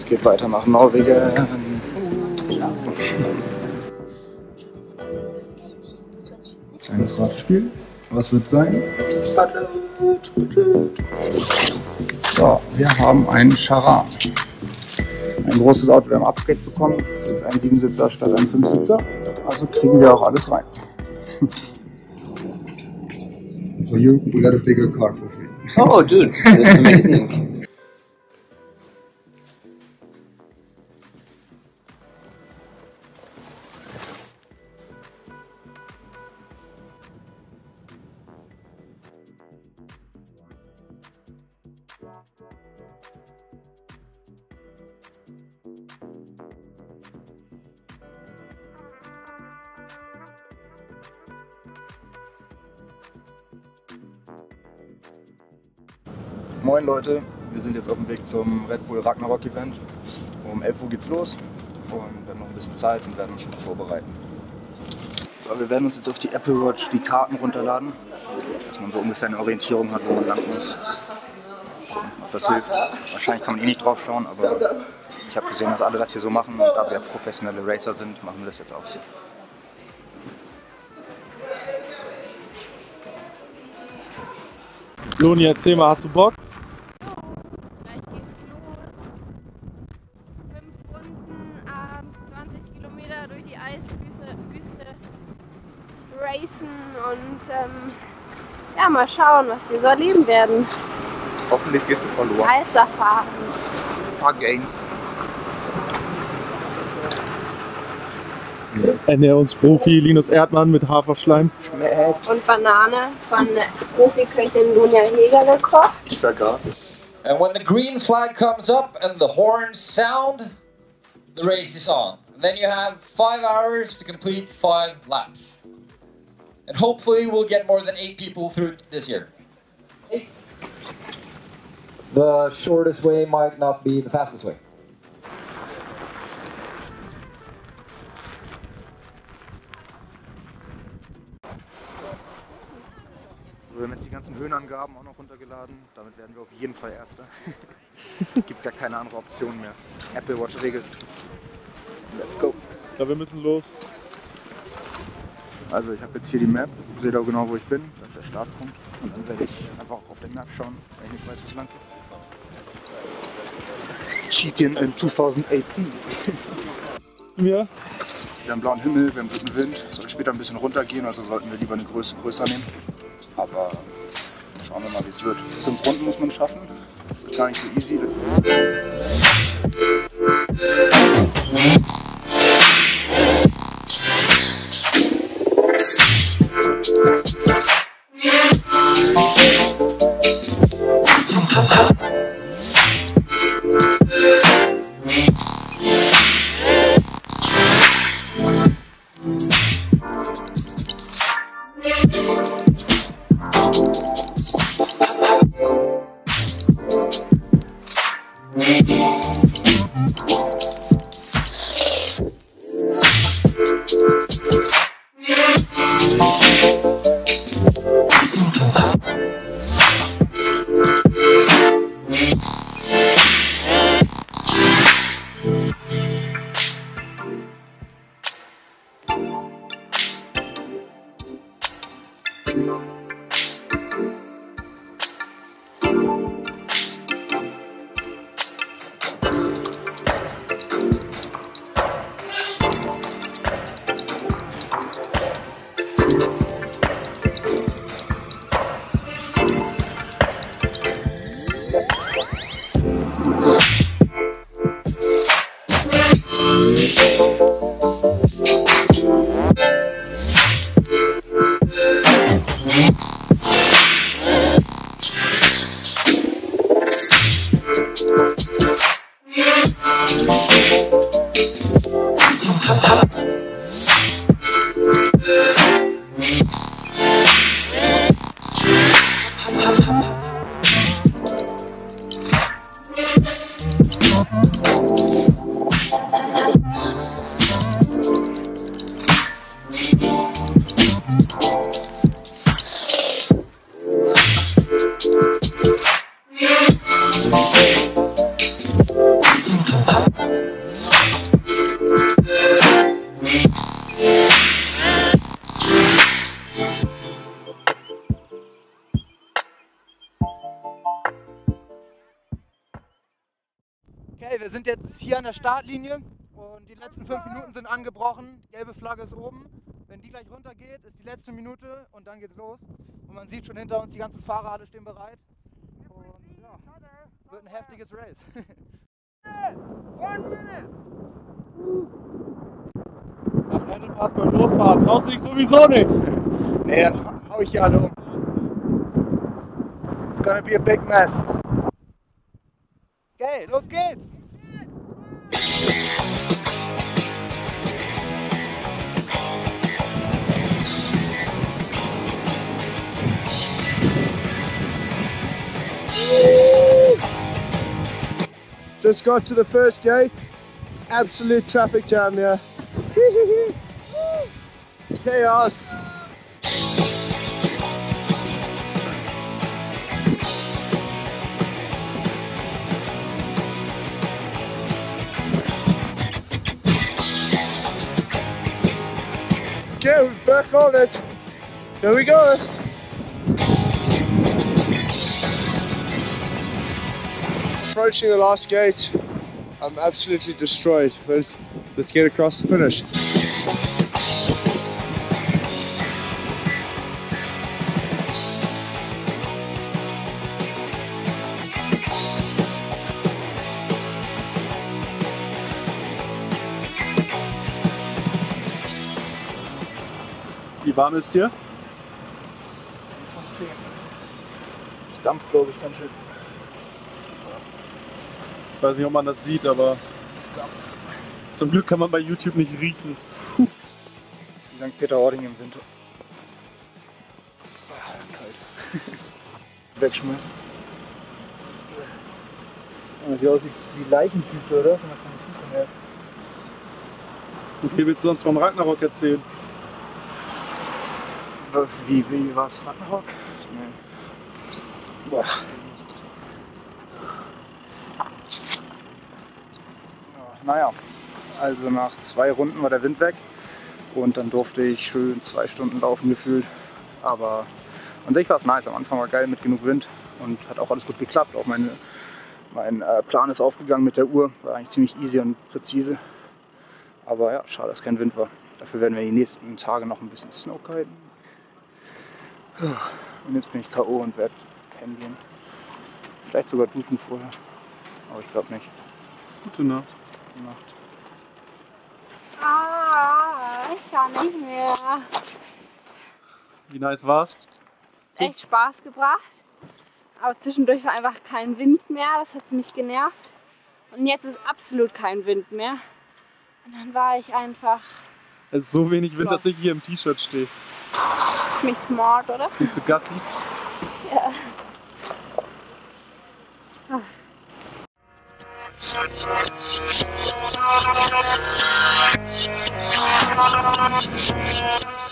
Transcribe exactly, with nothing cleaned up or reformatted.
geht weiter nach Norwegen. Kleines Radspiel. Was wird sein? So, wir haben einen Charan. Ein großes Auto, wir haben Upgrade bekommen. Das ist ein Siebensitzer statt ein Fünfsitzer. Also kriegen wir auch alles rein. For you, we got a bigger car for free. Oh, dude, that's amazing. Moin Leute, wir sind jetzt auf dem Weg zum Red Bull Ragnarok Event. Um elf Uhr geht's los und wir haben noch ein bisschen Zeit und werden uns schon vorbereiten. So, wir werden uns jetzt auf die Apple Watch die Karten runterladen, dass man so ungefähr eine Orientierung hat, wo man lang muss. Gucken, ob das hilft. Wahrscheinlich kann man eh nicht drauf schauen, aber ich habe gesehen, dass alle das hier so machen und da wir professionelle Racer sind, machen wir das jetzt auch so. Loni, erzähl mal, hast du Bock? Durch die Eiswüste racen und ähm, ja, mal schauen, was wir so erleben werden. Hoffentlich geht es verloren. Heißer fahren. Ein paar Gains. Ernährungsprofi Linus Erdmann mit Haferschleim. Schmeckt. Und Banane von Profiköchin Lunja Heger gekocht. Ich vergaß. And when the green flag comes up and the horns sound, the race is on. And then you have five hours to complete five laps. And hopefully we'll get more than eight people through this year. Eight. The shortest way might not be the fastest way. Wir haben jetzt die ganzen Höhenangaben auch noch runtergeladen. Damit werden wir auf jeden Fall Erster. Gibt gar keine andere Option mehr. Apple Watch regelt. Let's go. Ja, wir müssen los. Also ich habe jetzt hier die Map. Ich sehe da genau, wo ich bin. Das ist der Startpunkt. Und dann werde ich einfach auf der Map schauen, wenn ich nicht weiß, wo es lang geht. Cheating in zweitausendachtzehn. Ja. Wir haben blauen Himmel, wir haben guten Wind. Es soll später ein bisschen runtergehen, also sollten wir lieber eine Größe größer nehmen. Aber schauen wir mal, wie es wird. Fünf Runden muss man schaffen. Das wird gar nicht so easy. Okay, wir sind jetzt hier an der Startlinie und die letzten fünf Minuten sind angebrochen. Gelbe Flagge ist oben. Wenn die gleich runtergeht, ist die letzte Minute und dann geht's los. Und man sieht schon hinter uns, die ganzen Fahrer, alle stehen bereit. Und ja, wird ein heftiges Race. One minute! Nach Rendelpass beim Losfahren traust du dich sowieso nicht. Nee, dann hau ich hier alle um. It's gonna be a big mess. Okay, los geht's! Just got to the first gate. Absolute traffic jam here. Chaos. Okay, we're back on it. Here we go. Approaching the last gate. I'm absolutely destroyed, but let's get across the finish. Wie warm ist dir? zehn von zehn. Ich dampf, glaube ich, ganz schön. Ich weiß nicht, ob man das sieht, aber Es dampft. zum Glück kann man bei YouTube nicht riechen. Wie Sankt Peter-Ording im Winter. Ah, kalt. Wegschmeißen. Ja, sieht aus wie, wie Leichenfüße, oder? Sind das keine Füße mehr? Und wie willst du sonst vom Ragnarok erzählen? Was, wie, wie war es? Ragnarok? Nee. Boah. Naja, also nach zwei Runden war der Wind weg und dann durfte ich schön zwei Stunden laufen gefühlt. Aber an sich war es nice. Am Anfang war geil mit genug Wind und hat auch alles gut geklappt. Auch meine, mein äh, Plan ist aufgegangen mit der Uhr. War eigentlich ziemlich easy und präzise. Aber ja, schade, dass kein Wind war. Dafür werden wir die nächsten Tage noch ein bisschen snowkiten. Und jetzt bin ich K O und werde pennen gehen. Vielleicht sogar duschen vorher. Aber ich glaube nicht. Gute Nacht. Gute Nacht. Ah, ich kann nicht mehr. Wie nice war's? Echt Spaß gebracht. Aber zwischendurch war einfach kein Wind mehr. Das hat mich genervt. Und jetzt ist absolut kein Wind mehr. Und dann war ich einfach Es ist so wenig Wind, Ja. dass ich hier im T-Shirt stehe. ziemlich smart, oder? Bist du Gassi? Ja. Ah.